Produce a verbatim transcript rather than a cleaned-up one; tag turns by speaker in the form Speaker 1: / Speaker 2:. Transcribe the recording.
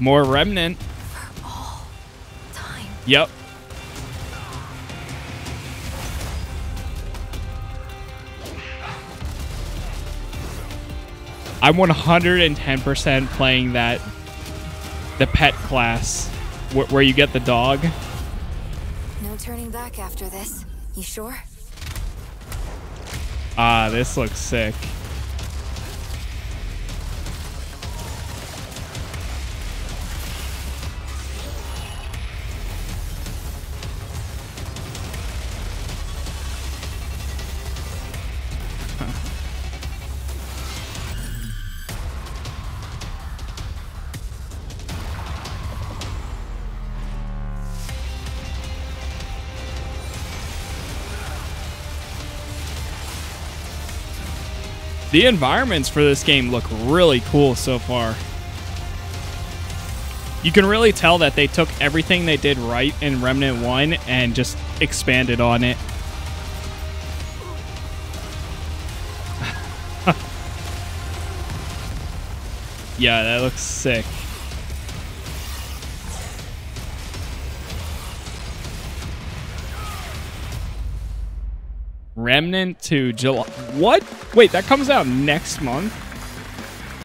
Speaker 1: More Remnant.
Speaker 2: For all time.
Speaker 1: Yep. I'm one hundred ten percent playing that, the pet class, wh where you get the dog.
Speaker 2: No turning back after this. You sure?
Speaker 1: Ah, this looks sick. The environments for this game look really cool so far. You can really tell that they took everything they did right in Remnant one and just expanded on it. Yeah, that looks sick. Remnant to July. What? Wait, that comes out next month?